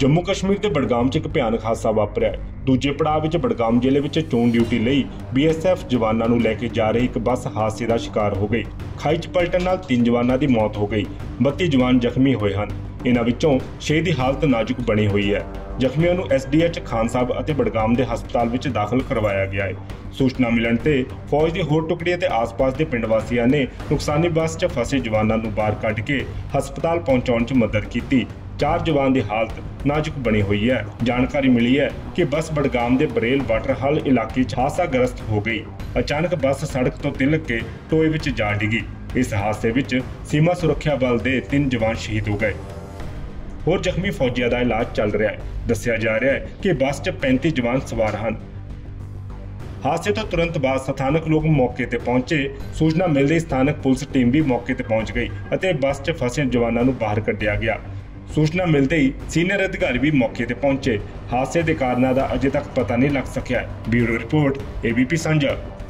जम्मू कश्मीर के बडगाम च एक भयानक हादसा वापरिया है। दूजे पड़ाव विच बडगाम जिले विच चोण ड्यूटी लई BSF जवानां नूं लैके जा रही एक बस हादसे का शिकार हो गई। खाई च पलटन नाल 3 जवानां की मौत हो गई। 32 जवान जख्मी हुए हैं। इन्हां विचों 6 की हालत नाजुक बनी हुई है। जख्मियों नूं SDH खान साहब अते बडगाम के हस्पताल विच दाखिल करवाया गया है। सूचना मिलण ते फौज की होर टुकड़ी ते आस-पास के पिंड वासियों ने नुकसानी बस च फसे जवानां नूं बाहर कढ के हस्पताल पहुंचाउण च मदद की। 4 जवान की हालत नाजुक बनी हुई है। जानकारी मिली है कि बस बडगाम के बरेल वाटरहल इलाके हादसाग्रस्त हो गई। अचानक बस सड़क तो तिलक के टोए विच जा डिगी। इस हादसे विच सीमा सुरक्षा बल के 3 जवान शहीद हो गए। होर जख्मी फौजियों का इलाज चल रहा है। दस्सिया जा रहा है कि बस च 35 जवान सवार हैं। हादसे तो तुरंत बाद स्थानक लोग मौके ते पहुंचे। सूचना मिलते स्थानक पुलिस टीम भी मौके ते पहुंच गई और बस च फसे जवानों को बाहर कढ़िया गया। सूचना मिलते ही सीनियर अधिकारी भी मौके ते पहुंचे। हादसे के कारणों का अजे तक पता नहीं लग सकिया। ब्यूरो रिपोर्ट ABP साझा।